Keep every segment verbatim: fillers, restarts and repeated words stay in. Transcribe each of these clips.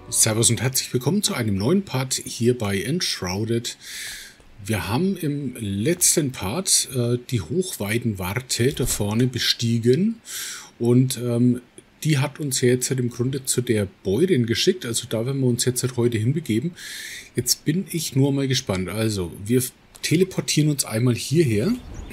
Servus und herzlich willkommen zu einem neuen Part hier bei Enshrouded. Wir haben im letzten Part äh, die Hochweidenwarte da vorne bestiegen und ähm, die hat uns ja jetzt halt im Grunde zu der Bäuerin geschickt, also da werden wir uns jetzt halt heute hinbegeben. Jetzt bin ich nur mal gespannt, also wir teleportieren uns einmal hierher.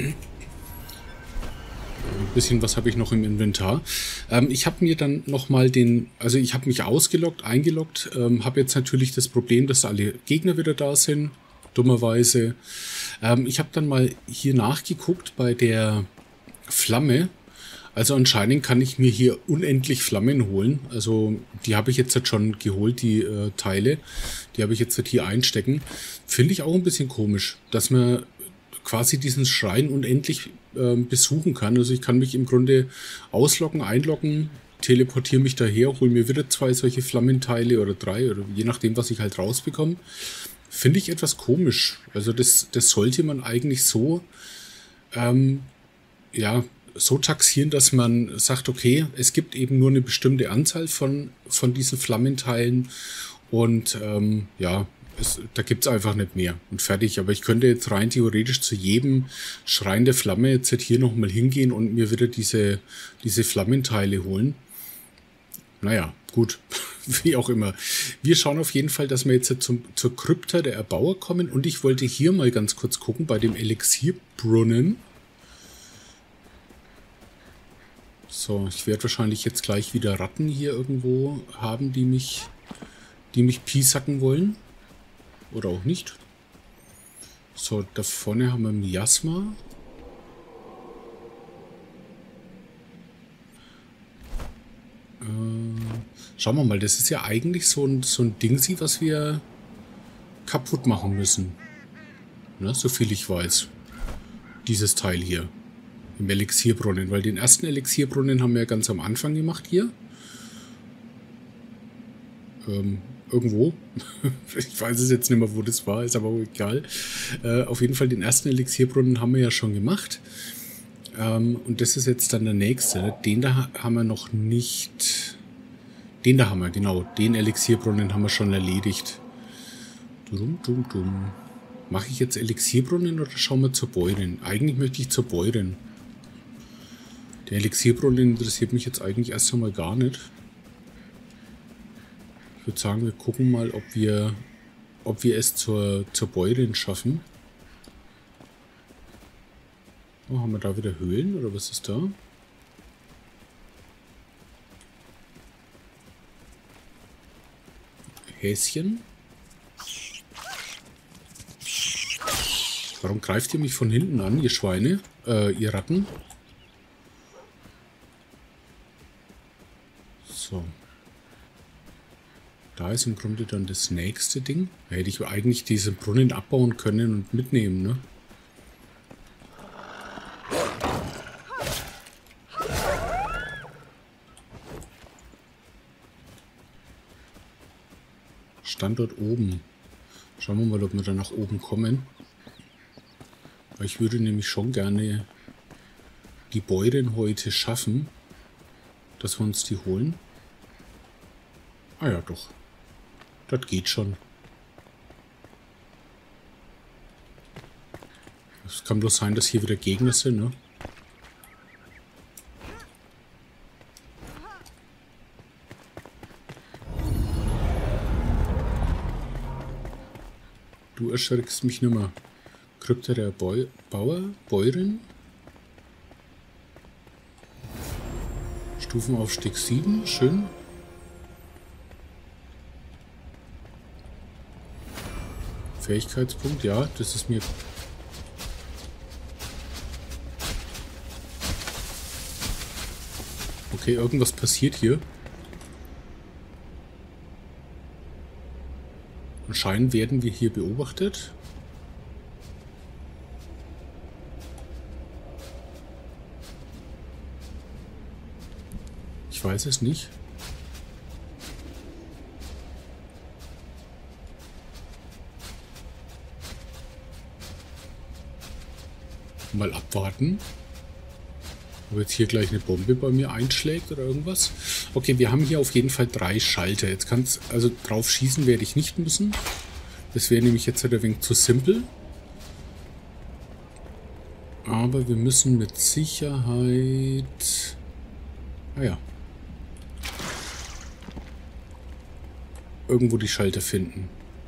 Ein bisschen was habe ich noch im Inventar. Ähm, ich habe mir dann nochmal den, also ich habe mich ausgeloggt, eingeloggt, ähm, habe jetzt natürlich das Problem, dass alle Gegner wieder da sind, dummerweise. Ähm, ich habe dann mal hier nachgeguckt bei der Flamme. Also anscheinend kann ich mir hier unendlich Flammen holen. Also die habe ich jetzt halt schon geholt, die äh, Teile. Die habe ich jetzt halt hier einstecken. Finde ich auch ein bisschen komisch, dass man quasi diesen Schrein unendlich äh, besuchen kann. Also ich kann mich im Grunde ausloggen, einloggen, teleportiere mich daher, hole mir wieder zwei solche Flammenteile oder drei oder je nachdem, was ich halt rausbekomme. Finde ich etwas komisch. Also das, das sollte man eigentlich so ähm, ja, so taxieren, dass man sagt, okay, es gibt eben nur eine bestimmte Anzahl von, von diesen Flammenteilen und ähm, ja, Es, da gibt es einfach nicht mehr und fertig. Aber ich könnte jetzt rein theoretisch zu jedem Schrein der Flamme jetzt hier nochmal hingehen und mir wieder diese, diese Flammenteile holen. Naja, gut, wie auch immer. Wir schauen auf jeden Fall, dass wir jetzt zum, zur Krypta der Erbauer kommen. Und ich wollte hier mal ganz kurz gucken bei dem Elixierbrunnen. So, ich werde wahrscheinlich jetzt gleich wieder Ratten hier irgendwo haben, die mich, die mich piesacken wollen. Oder auch nicht. So, da vorne haben wir Miasma. Äh, schauen wir mal, das ist ja eigentlich so ein, so ein Dingsi, was wir kaputt machen müssen. Ne, so viel ich weiß. Dieses Teil hier. Im Elixierbrunnen. Weil den ersten Elixierbrunnen haben wir ja ganz am Anfang gemacht hier. Ähm... Irgendwo. Ich weiß es jetzt nicht mehr, wo das war, ist aber auch egal. Äh, auf jeden Fall den ersten Elixierbrunnen haben wir ja schon gemacht. Ähm, und das ist jetzt dann der nächste. Den da haben wir noch nicht... Den da haben wir, genau. Den Elixierbrunnen haben wir schon erledigt. Dum, dum, dum. Mache ich jetzt Elixierbrunnen oder schauen wir zur Bäuerin? Eigentlich möchte ich zur Bäuerin. Der Elixierbrunnen interessiert mich jetzt eigentlich erst einmal gar nicht. Ich würde sagen, wir gucken mal, ob wir, ob wir es zur, zur Bäuerin schaffen. Oh, haben wir da wieder Höhlen oder was ist da? Häschen. Warum greift ihr mich von hinten an, ihr Schweine? Äh, ihr Ratten? So. Da ist im Grunde dann das nächste Ding. Da hätte ich eigentlich diesen Brunnen abbauen können und mitnehmen, ne? Standort oben. Schauen wir mal, ob wir da nach oben kommen. Weil ich würde nämlich schon gerne die Bäuerin heute schaffen, dass wir uns die holen. Ah ja, doch. Das geht schon. Es kann bloß sein, dass hier wieder Gegner sind, ne? Du erschreckst mich nimmer. Krypta der Bäu Bauer, Bäuerin. Stufenaufstieg sieben, schön. Fähigkeitspunkt, ja, das ist mir... Okay, irgendwas passiert hier. Anscheinend werden wir hier beobachtet. Ich weiß es nicht. Mal abwarten. Ob jetzt hier gleich eine Bombe bei mir einschlägt oder irgendwas. Okay, wir haben hier auf jeden Fall drei Schalter. Jetzt kann es, also drauf schießen werde ich nicht müssen. Das wäre nämlich jetzt halt ein wenig zu simpel. Aber wir müssen mit Sicherheit... Ah ja. Irgendwo die Schalter finden.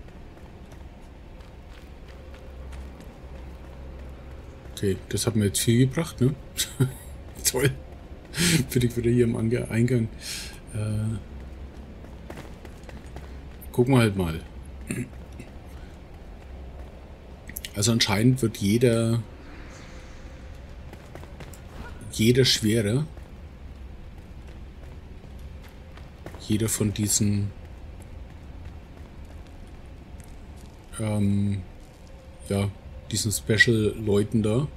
Okay, das hat mir jetzt viel gebracht, ne? Toll. Bin ich wieder hier im Eingang. Äh, gucken wir halt mal. Also anscheinend wird jeder jeder schwerer. Jeder von diesen ähm, ja, diesen Special-Leuten da.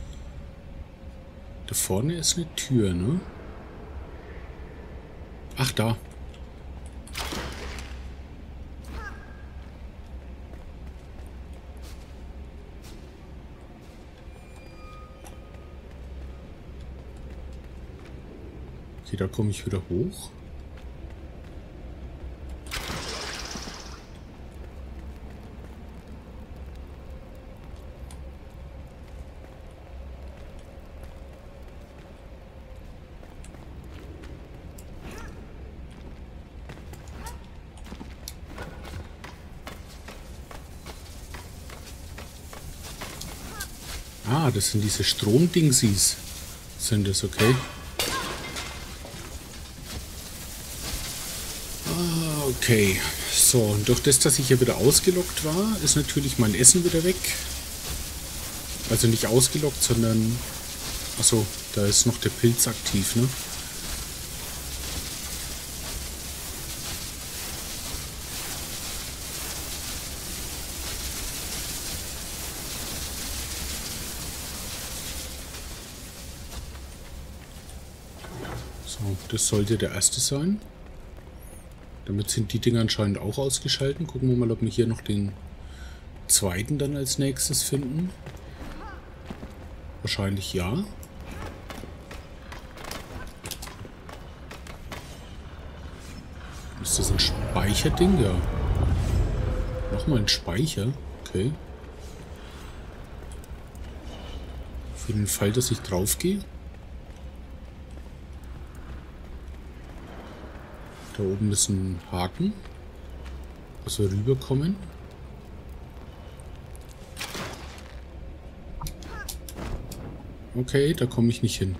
Da vorne ist eine Tür, ne? Ach, da. Okay, da komme ich wieder hoch. Ah, das sind diese Stromdingsies. Sind das, okay? Ah, okay. So, und durch das, dass ich hier wieder ausgelockt war, ist natürlich mein Essen wieder weg. Also nicht ausgelockt, sondern... Achso, da ist noch der Pilz aktiv, ne? Das sollte der erste sein. Damit sind die Dinger anscheinend auch ausgeschaltet. Gucken wir mal, ob wir hier noch den zweiten dann als nächstes finden. Wahrscheinlich ja. Ist das ein Speicherding? Ja. Nochmal ein Speicher. Okay. Für den Fall, dass ich drauf gehe. Da oben ist ein Haken, dass wir rüberkommen. Okay, da komme ich nicht hin.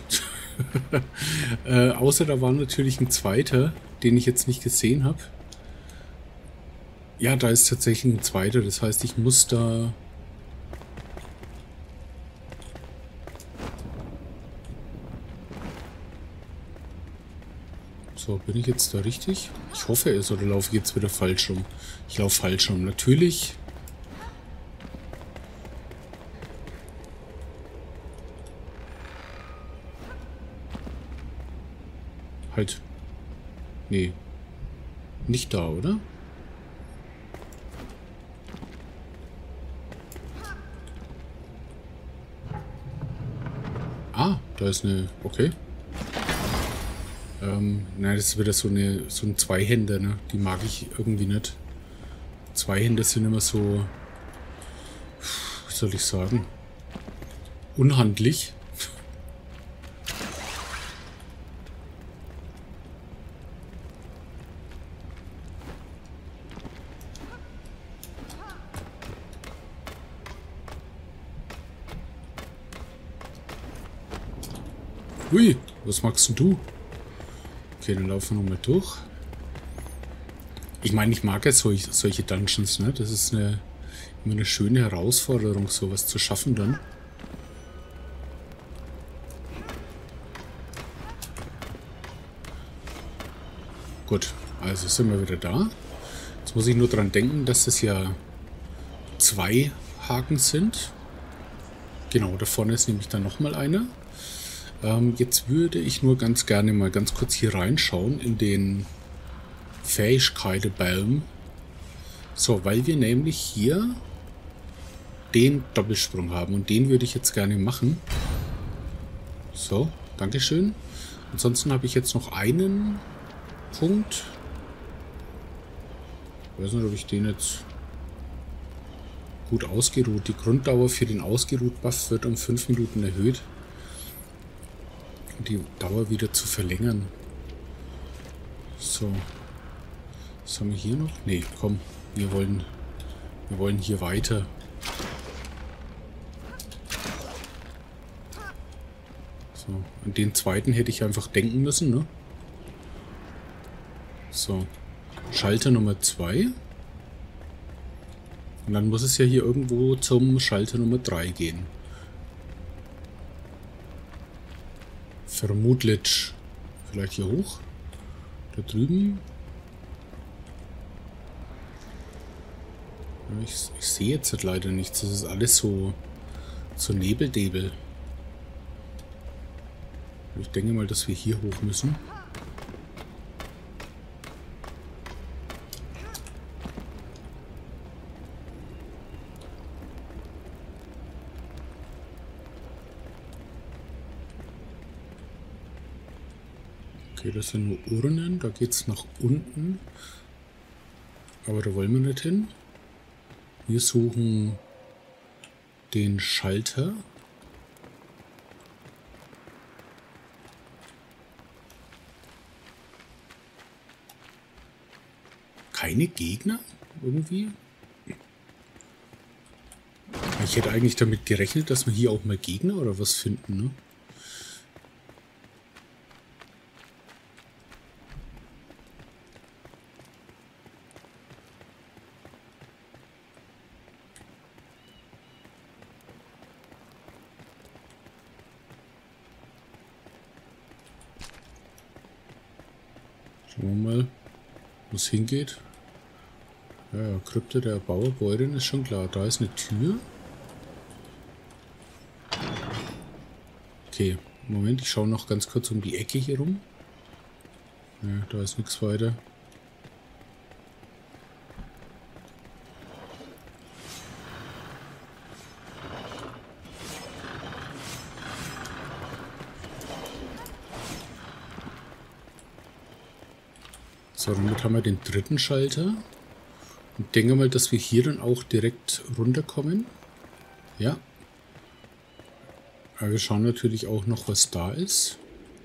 äh, außer da war natürlich ein zweiter, den ich jetzt nicht gesehen habe. Ja, da ist tatsächlich ein zweiter, das heißt, ich muss da... So, bin ich jetzt da richtig? Ich hoffe es, oder laufe ich jetzt wieder falsch rum? Ich laufe falsch rum, natürlich. Halt. Nee. Nicht da, oder? Ah, da ist eine... Okay. Ähm, nein, das ist wieder so eine so ein Zweihänder, ne? Die mag ich irgendwie nicht. Zweihänder sind immer so, wie soll ich sagen, unhandlich. Ui, was magst denn du? Okay, dann laufen wir nochmal durch. Ich meine, ich mag ja solch, solche Dungeons, ne? Das ist eine, immer eine schöne Herausforderung, sowas zu schaffen dann. Gut, also sind wir wieder da. Jetzt muss ich nur dran denken, dass das ja zwei Haken sind. Genau, da vorne ist nämlich dann nochmal einer. Ähm, jetzt würde ich nur ganz gerne mal ganz kurz hier reinschauen in den Fähigkeitenbaum. So, weil wir nämlich hier den Doppelsprung haben und den würde ich jetzt gerne machen. So, Dankeschön. Ansonsten habe ich jetzt noch einen Punkt. Ich weiß nicht, ob ich den jetzt gut ausgeruht. Die Grunddauer für den Ausgeruht-Buff wird um fünf Minuten erhöht. Um die Dauer wieder zu verlängern. So. Was haben wir hier noch? Ne, komm. Wir wollen, wir wollen hier weiter. So. An den zweiten hätte ich einfach denken müssen, ne? So. Schalter Nummer zwei. Und dann muss es ja hier irgendwo zum Schalter Nummer drei gehen. Vermutlich. Vielleicht hier hoch. Da drüben. Ich, ich sehe jetzt halt leider nichts. Das ist alles so, so Nebeldebel. Ich denke mal, dass wir hier hoch müssen. Okay, das sind nur Urnen. Da geht es nach unten. Aber da wollen wir nicht hin. Wir suchen den Schalter. Keine Gegner? Irgendwie? Ich hätte eigentlich damit gerechnet, dass wir hier auch mal Gegner oder was finden, ne? Schauen wir mal, wo es hingeht. Ja, ja, Krypte der Bauerbäuerin ist schon klar. Da ist eine Tür. Okay, Moment, ich schaue noch ganz kurz um die Ecke hier rum. Ja, da ist nichts weiter. So, damit haben wir den dritten Schalter. Und denke mal, dass wir hier dann auch direkt runterkommen. Ja. Aber wir schauen natürlich auch noch, was da ist.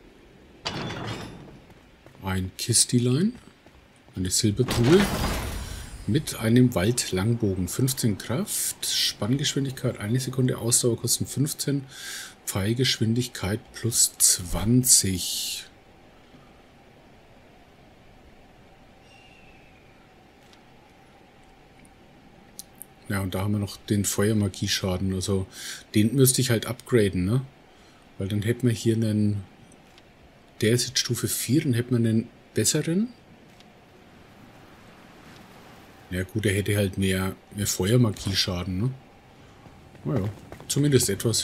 Ein Kistilein. Eine Silbertruhe. Mit einem Waldlangbogen. fünfzehn Kraft. Spanngeschwindigkeit eine Sekunde. Ausdauerkosten fünfzehn. Pfeilgeschwindigkeit plus zwanzig. Ja, und da haben wir noch den Feuermagie-Schaden. Also den müsste ich halt upgraden, ne? Weil dann hätten wir hier einen... Der ist jetzt Stufe vier, dann hätten wir einen besseren. Ja gut, er hätte halt mehr, mehr Feuermagie-Schaden, ne? Naja, zumindest etwas.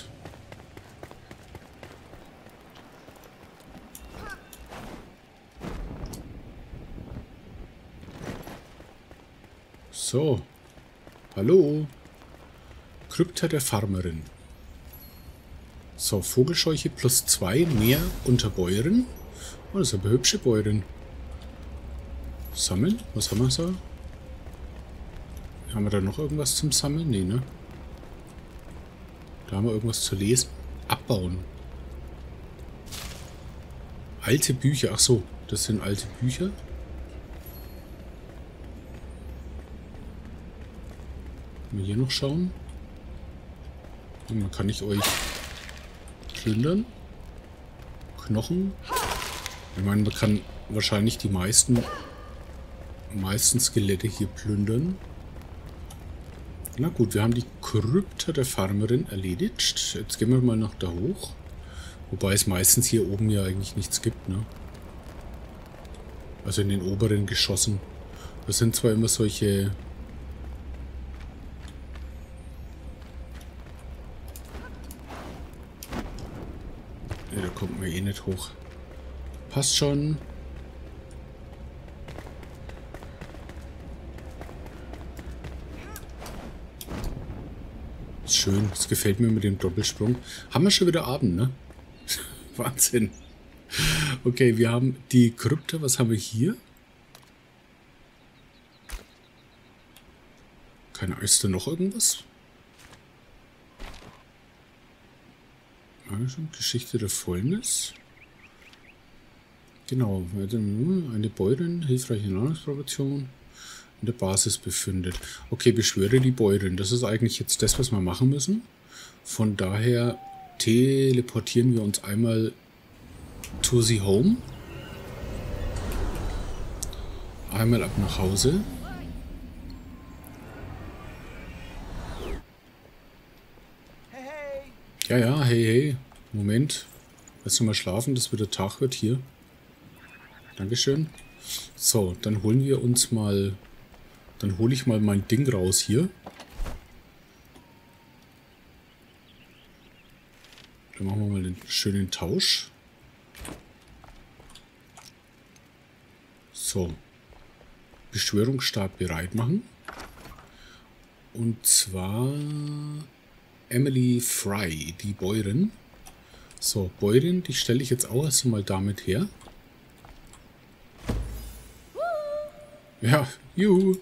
So. Hallo. Krypta der Farmerin. So, Vogelscheuche plus zwei, mehr unter Bäuerin. Oh, das ist aber eine hübsche Bäuerin. Sammeln? Was haben wir so? Haben wir da noch irgendwas zum Sammeln? Nee, ne? Da haben wir irgendwas zu lesen. Abbauen. Alte Bücher. Ach so, das sind alte Bücher. Mal hier noch schauen. Man kann ich euch plündern. Knochen. Ich meine, man kann wahrscheinlich die meisten, meisten Skelette hier plündern. Na gut, wir haben die Krypta der Farmerin erledigt. Jetzt gehen wir mal noch da hoch. Wobei es meistens hier oben ja eigentlich nichts gibt, ne? Also in den oberen Geschossen. Das sind zwar immer solche... Ja, da kommt man eh nicht hoch. Passt schon. Ist schön. Das gefällt mir mit dem Doppelsprung. Haben wir schon wieder Abend, ne? Wahnsinn. Okay, wir haben die Krypta. Was haben wir hier? Keine Ahnung, ist da noch irgendwas? Also, Geschichte der Fäulnis. Genau, eine Bäuerin, hilfreiche Nahrungsproduktion in der Basis befindet. Okay, beschwöre die Bäuerin. Das ist eigentlich jetzt das, was wir machen müssen. Von daher teleportieren wir uns einmal to the home. Einmal ab nach Hause. Ja, ja, hey, hey. Moment. Lass mal schlafen, dass wieder Tag wird hier. Dankeschön. So, dann holen wir uns mal... Dann hole ich mal mein Ding raus hier. Dann machen wir mal den schönen Tausch. So. Beschwörungsstab bereit machen. Und zwar... Emily Fry, die Bäuerin. So, Bäuerin, die stelle ich jetzt auch erst mal damit her. Ja, juhu.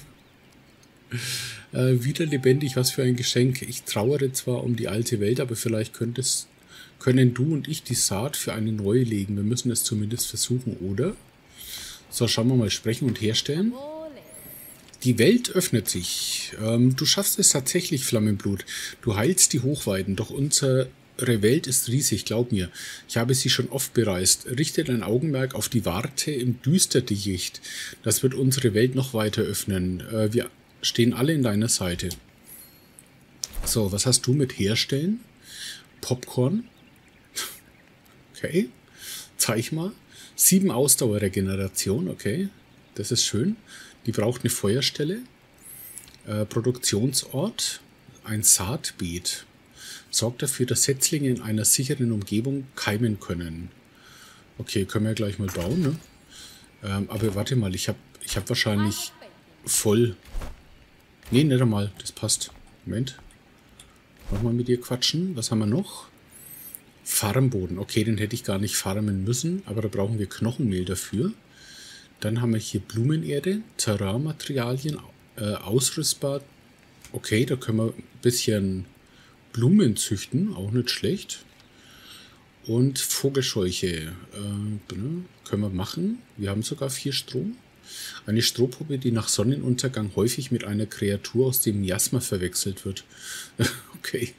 äh, wieder lebendig, was für ein Geschenk. Ich trauere zwar um die alte Welt, aber vielleicht könntest, können du und ich die Saat für eine neue legen. Wir müssen es zumindest versuchen, oder? So, schauen wir mal, sprechen und herstellen. Die Welt öffnet sich. Ähm, du schaffst es tatsächlich, Flammenblut. Du heilst die Hochweiden, doch unsere Welt ist riesig, glaub mir. Ich habe sie schon oft bereist. Richte dein Augenmerk auf die Warte im Düsterdickicht. Das wird unsere Welt noch weiter öffnen. Äh, wir stehen alle in deiner Seite. So, was hast du mit Herstellen? Popcorn. Okay. Zeig mal. Sieben Ausdauerregeneration, okay. Das ist schön. Die braucht eine Feuerstelle, äh, Produktionsort, ein Saatbeet. Sorgt dafür, dass Setzlinge in einer sicheren Umgebung keimen können. Okay, können wir gleich mal bauen, ne? Ähm, aber warte mal, ich habe ich hab wahrscheinlich voll... Nee, nicht einmal, das passt. Moment. Nochmal mit dir quatschen. Was haben wir noch? Farmboden. Okay, den hätte ich gar nicht farmen müssen, aber da brauchen wir Knochenmehl dafür. Dann haben wir hier Blumenerde, Terrainmaterialien, äh, ausrüstbar. Okay, da können wir ein bisschen Blumen züchten, auch nicht schlecht. Und Vogelscheuche äh, können wir machen. Wir haben sogar vier Strom. Eine Strohpuppe, die nach Sonnenuntergang häufig mit einer Kreatur aus dem Miasma verwechselt wird. Okay.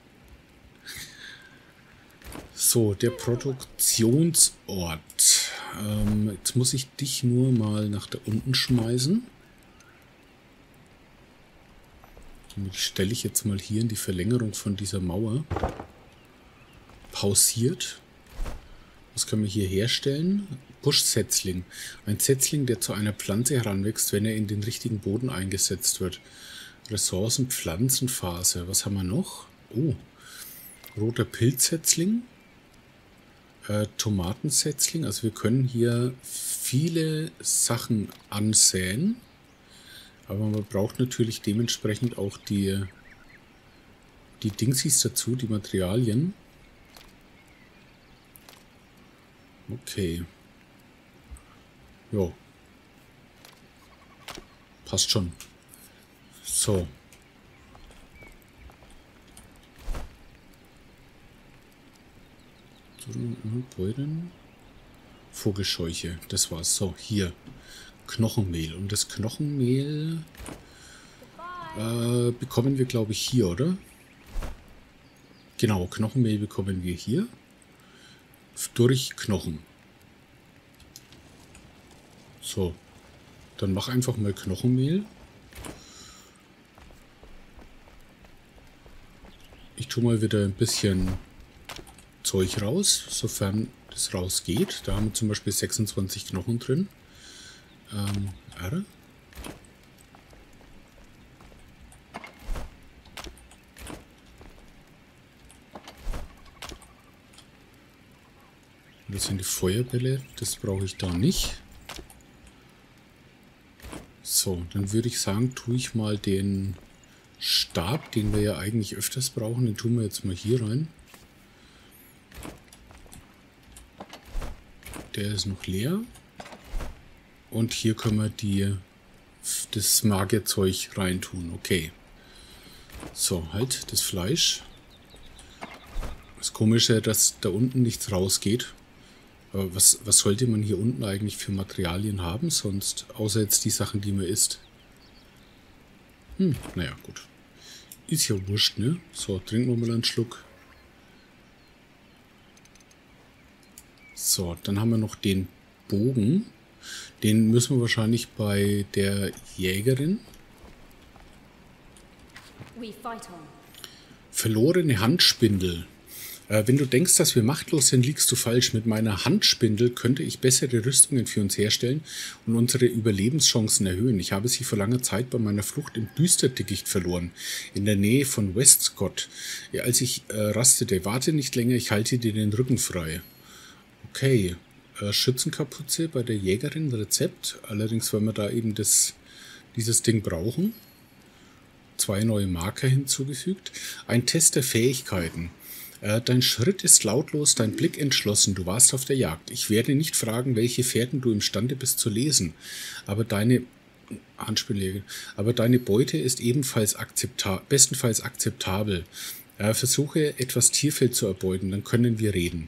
So, der Produktionsort. Ähm, jetzt muss ich dich nur mal nach da unten schmeißen. Damit stelle ich jetzt mal hier in die Verlängerung von dieser Mauer. Pausiert. Was können wir hier herstellen? Buschsetzling. Ein Setzling, der zu einer Pflanze heranwächst, wenn er in den richtigen Boden eingesetzt wird. Ressourcen, Pflanzenphase. Was haben wir noch? Oh, roter Pilzsetzling. Äh, Tomatensetzling. Also wir können hier viele Sachen ansäen. Aber man braucht natürlich dementsprechend auch die, die Dingsies dazu, die Materialien. Okay. Jo. Passt schon. So. Beuren. Vogelscheuche. Das war's. So, hier. Knochenmehl. Und das Knochenmehl äh, bekommen wir, glaube ich, hier, oder? Genau, Knochenmehl bekommen wir hier. Durch Knochen. So. Dann mach einfach mal Knochenmehl. Ich tue mal wieder ein bisschen Zeug raus, sofern das rausgeht. Da haben wir zum Beispiel sechsundzwanzig Knochen drin. Ähm, R. Das sind die Feuerbälle, das brauche ich da nicht. So, dann würde ich sagen, tue ich mal den Stab, den wir ja eigentlich öfters brauchen, den tun wir jetzt mal hier rein. Der ist noch leer. Und hier können wir die, das Magierzeug reintun. Okay. So, halt, das Fleisch. Das Komische, dass da unten nichts rausgeht. Aber was, was sollte man hier unten eigentlich für Materialien haben sonst? Außer jetzt die Sachen, die man isst. Hm, naja, gut. Ist ja wurscht, ne? So, trinken wir mal einen Schluck. So, dann haben wir noch den Bogen. Den müssen wir wahrscheinlich bei der Jägerin. Verlorene Handspindel. Äh, wenn du denkst, dass wir machtlos sind, liegst du falsch. Mit meiner Handspindel könnte ich bessere Rüstungen für uns herstellen und unsere Überlebenschancen erhöhen. Ich habe sie vor langer Zeit bei meiner Flucht im Düsterdickicht verloren, in der Nähe von Westcott. Ja, als ich äh, rastete, warte nicht länger, ich halte dir den Rücken frei. Okay, äh, Schützenkapuze bei der Jägerin, Rezept. Allerdings, weil wir da eben das, dieses Ding brauchen. Zwei neue Marker hinzugefügt. Ein Test der Fähigkeiten. Äh, dein Schritt ist lautlos, dein Blick entschlossen. Du warst auf der Jagd. Ich werde nicht fragen, welche Fährten du imstande bist zu lesen. Aber deine Handspiellegel. Aber deine Beute ist ebenfalls akzepta bestenfalls akzeptabel. Äh, versuche etwas Tierfeld zu erbeuten, dann können wir reden.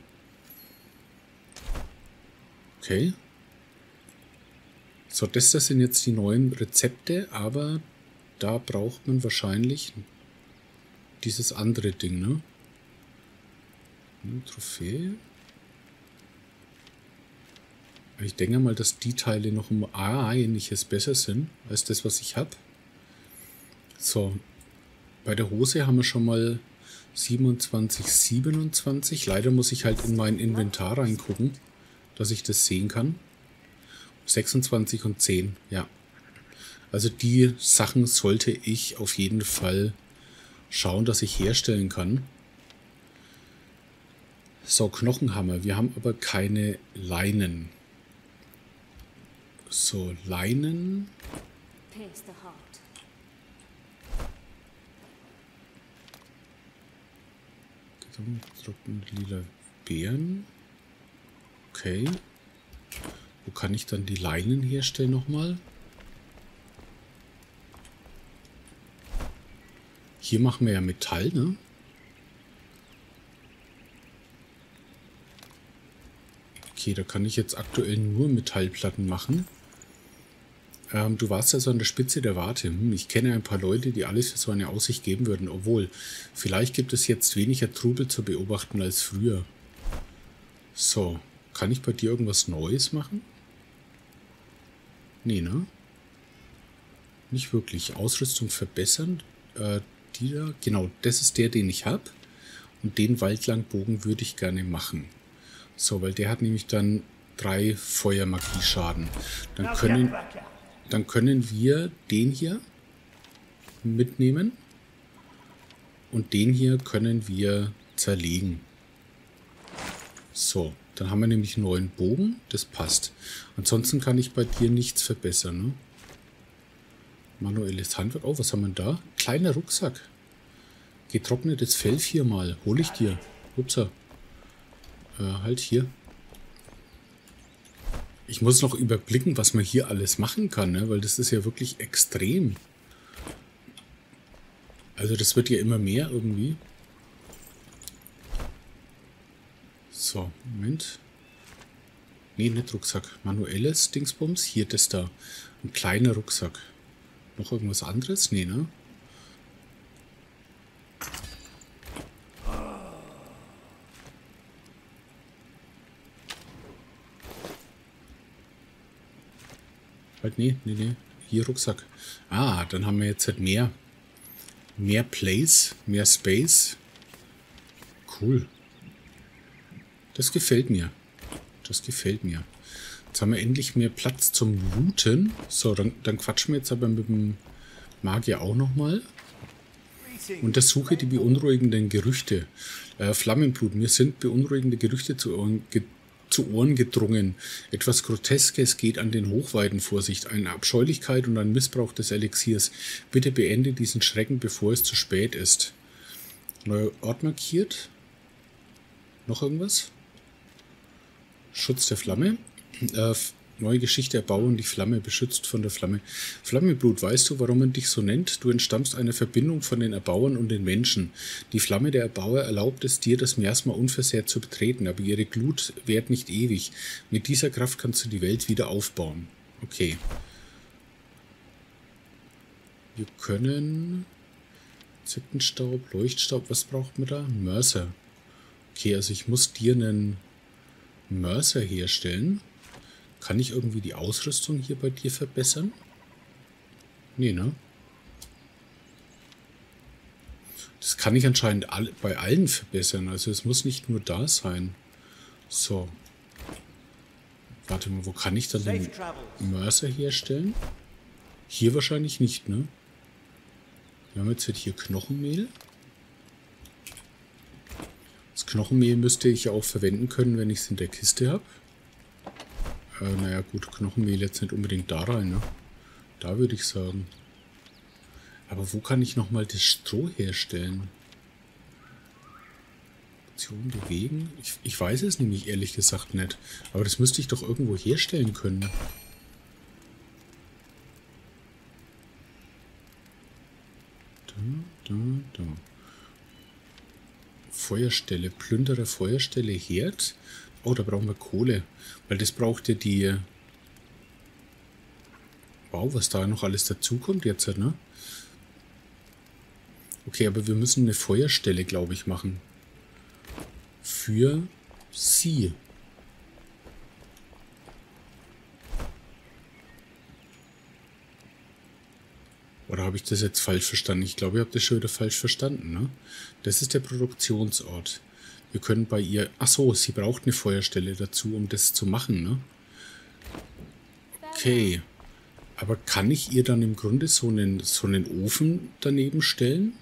Okay. So, das, das sind jetzt die neuen Rezepte, aber da braucht man wahrscheinlich dieses andere Ding, ne? Eine Trophäe. Ich denke mal, dass die Teile noch um einiges besser sind als das, was ich habe. So, bei der Hose haben wir schon mal siebenundzwanzig, siebenundzwanzig. Leider muss ich halt in mein Inventar reingucken, dass ich das sehen kann. sechsundzwanzig und zehn, ja. Also die Sachen sollte ich auf jeden Fall schauen, dass ich herstellen kann. So, Knochenhammer. Wir haben aber keine Leinen. So, Leinen. Trockene lila Beeren. Okay. Wo kann ich dann die Leinen herstellen nochmal? Hier machen wir ja Metall, ne? Okay, da kann ich jetzt aktuell nur Metallplatten machen. Ähm, du warst also an der Spitze der Warte. Hm, ich kenne ein paar Leute, die alles für so eine Aussicht geben würden. Obwohl, vielleicht gibt es jetzt weniger Trubel zu beobachten als früher. So, kann ich bei dir irgendwas Neues machen? Nee, ne? Nicht wirklich. Ausrüstung verbessern. Äh, die da, genau, das ist der, den ich habe. Und den Waldlangbogen würde ich gerne machen. So, weil der hat nämlich dann drei Feuermagie-Schaden. Dann können, dann können wir den hier mitnehmen. Und den hier können wir zerlegen. So, dann haben wir nämlich einen neuen Bogen. Das passt. Ansonsten kann ich bei dir nichts verbessern, ne? Manuelles Handwerk. Oh, was haben wir da? Kleiner Rucksack. Getrocknetes Fell viermal. Hol ich dir. Upsa. Äh, halt hier. Ich muss noch überblicken, was man hier alles machen kann, ne? Weil das ist ja wirklich extrem. Also das wird ja immer mehr irgendwie. So, Moment. Nee, nicht Rucksack. Manuelles Dingsbums. Hier, das da. Ein kleiner Rucksack. Noch irgendwas anderes? Nee, ne? Halt, nee, nee, nee. Hier Rucksack. Ah, dann haben wir jetzt halt mehr. Mehr Place, mehr Space. Cool. Das gefällt mir. Das gefällt mir. Jetzt haben wir endlich mehr Platz zum Looten. So, dann, dann quatschen wir jetzt aber mit dem Magier auch nochmal. Untersuche die beunruhigenden Gerüchte. Äh, Flammenblut. Mir sind beunruhigende Gerüchte zu Ohren, ge zu Ohren gedrungen. Etwas Groteskes geht an den Hochweiden vor sich. Eine Abscheulichkeit und ein Missbrauch des Elixiers. Bitte beende diesen Schrecken, bevor es zu spät ist. Neuer Ort markiert. Noch irgendwas? Schutz der Flamme. Äh, neue Geschichte Erbauung, die Flamme beschützt von der Flamme. Flammenblut, weißt du, warum man dich so nennt? Du entstammst einer Verbindung von den Erbauern und den Menschen. Die Flamme der Erbauer erlaubt es dir, das Miasma unversehrt zu betreten, aber ihre Glut währt nicht ewig. Mit dieser Kraft kannst du die Welt wieder aufbauen. Okay. Wir können... Zittenstaub, Leuchtstaub, was braucht man da? Mörser. Okay, also ich muss dir einen Mörser herstellen. Kann ich irgendwie die Ausrüstung hier bei dir verbessern? Nee, ne? Das kann ich anscheinend alle, bei allen verbessern. Also es muss nicht nur da sein. So. Warte mal, wo kann ich dann den Mörser herstellen? Hier wahrscheinlich nicht, ne? Wir haben jetzt hier Knochenmehl. Das Knochenmehl müsste ich ja auch verwenden können, wenn ich es in der Kiste habe. Äh, naja gut, Knochenmehl jetzt nicht unbedingt da rein, ne? Da würde ich sagen. Aber wo kann ich nochmal das Stroh herstellen? Option bewegen? Ich, ich weiß es nämlich ehrlich gesagt nicht. Aber das müsste ich doch irgendwo herstellen können. Da, da, da. Feuerstelle, Plünderer Feuerstelle, Herd. Oh, da brauchen wir Kohle. Weil das braucht ja die... Wow, was da noch alles dazukommt jetzt, ne? Okay, aber wir müssen eine Feuerstelle, glaube ich, machen. Für sie. Oder habe ich das jetzt falsch verstanden? Ich glaube, ihr habt das schon wieder falsch verstanden, ne? Das ist der Produktionsort. Wir können bei ihr... Ach so, sie braucht eine Feuerstelle dazu, um das zu machen, ne? Okay. Aber kann ich ihr dann im Grunde so einen, so einen Ofen daneben stellen?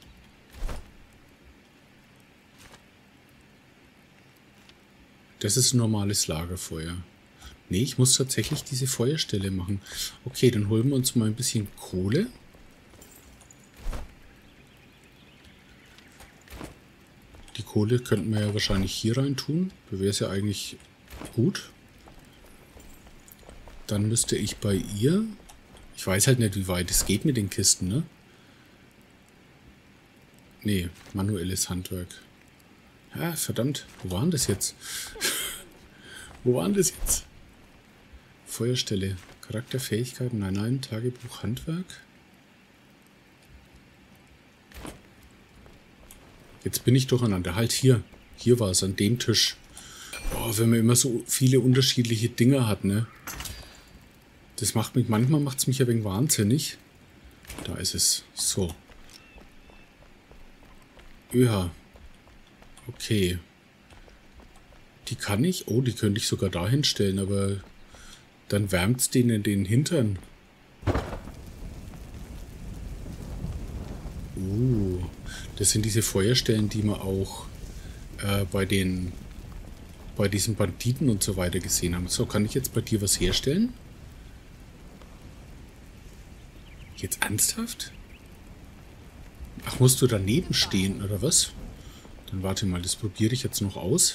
Das ist ein normales Lagerfeuer. Nee, ich muss tatsächlich diese Feuerstelle machen. Okay, dann holen wir uns mal ein bisschen Kohle. Die Kohle könnten wir ja wahrscheinlich hier rein tun. Da wäre es ja eigentlich gut. Dann müsste ich bei ihr... Ich weiß halt nicht, wie weit es geht mit den Kisten, ne? Nee, manuelles Handwerk. Ja, verdammt. Wo war denn das jetzt? Wo war denn das jetzt? Feuerstelle. Charakterfähigkeiten. Nein, nein. Tagebuch Handwerk. Jetzt bin ich durcheinander. Halt hier. Hier war es, an dem Tisch. Oh, wenn man immer so viele unterschiedliche Dinge hat, ne? Das macht mich, manchmal macht es mich ein wenig wahnsinnig. Da ist es. So. Öha. Okay. Die kann ich. Oh, die könnte ich sogar dahin stellen, aber dann wärmt es denen den Hintern. Uh, das sind diese Feuerstellen, die man auch äh, bei den bei diesen Banditen und so weiter gesehen haben. So, kann ich jetzt bei dir was herstellen? Jetzt ernsthaft? Ach, musst du daneben stehen, oder was? Dann warte mal, das probiere ich jetzt noch aus.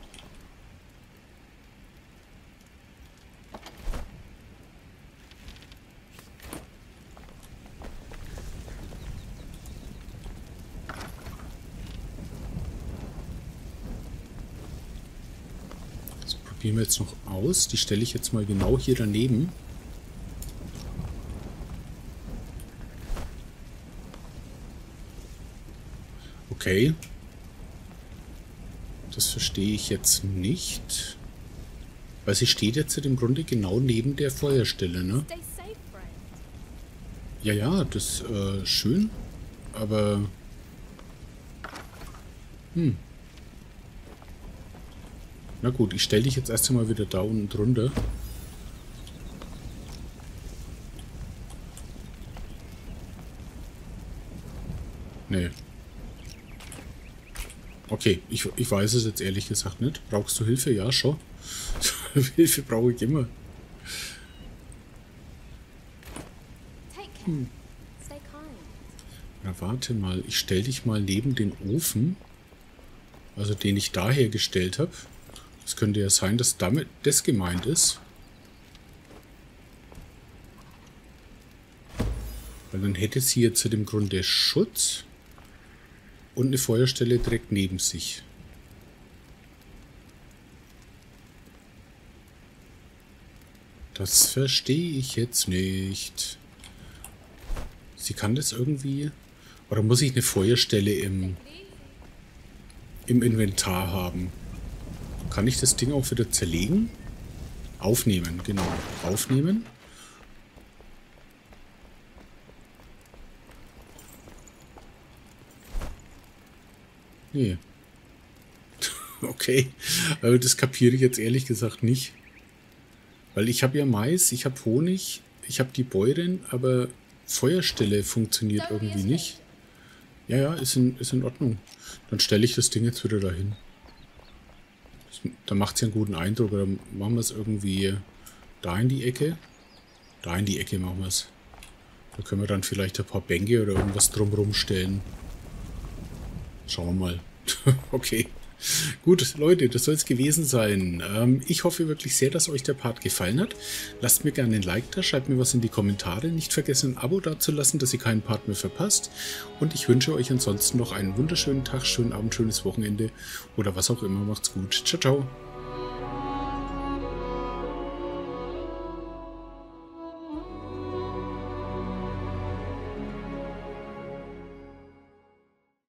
Das probieren wir jetzt noch aus. Die stelle ich jetzt mal genau hier daneben. Okay. Das verstehe ich jetzt nicht. Weil sie steht jetzt im Grunde genau neben der Feuerstelle, ne? Ja, ja, das ist äh, schön. Aber... Hm. Na gut, ich stelle dich jetzt erst einmal wieder da unten drunter. Nee. Okay, ich, ich weiß es jetzt ehrlich gesagt nicht. Brauchst du Hilfe? Ja, schon. Hilfe brauche ich immer. Hm. Na, warte mal. Ich stelle dich mal neben den Ofen. Also den ich da hergestellt habe. Es könnte ja sein, dass damit das gemeint ist. Weil dann hätte sie jetzt im Grunde Schutz und eine Feuerstelle direkt neben sich. Das verstehe ich jetzt nicht. Sie kann das irgendwie... Oder muss ich eine Feuerstelle im, im Inventar haben? Kann ich das Ding auch wieder zerlegen? Aufnehmen, genau. Aufnehmen. Nee. Okay. Also das kapiere ich jetzt ehrlich gesagt nicht. Weil ich habe ja Mais, ich habe Honig, ich habe die Bäuerin, aber Feuerstelle funktioniert irgendwie nicht. Ja, ja, ist in, ist in Ordnung. Dann stelle ich das Ding jetzt wieder dahin. Das, da macht es ja einen guten Eindruck. Oder machen wir es irgendwie da in die Ecke? Da in die Ecke machen wir es. Da können wir dann vielleicht ein paar Bänke oder irgendwas drumherum stellen. Schauen wir mal. Okay. Gut, Leute, das soll es gewesen sein. Ähm, ich hoffe wirklich sehr, dass euch der Part gefallen hat. Lasst mir gerne ein Like da, schreibt mir was in die Kommentare. Nicht vergessen, ein Abo dazulassen, dass ihr keinen Part mehr verpasst. Und ich wünsche euch ansonsten noch einen wunderschönen Tag, schönen Abend, schönes Wochenende oder was auch immer. Macht's gut. Ciao, ciao.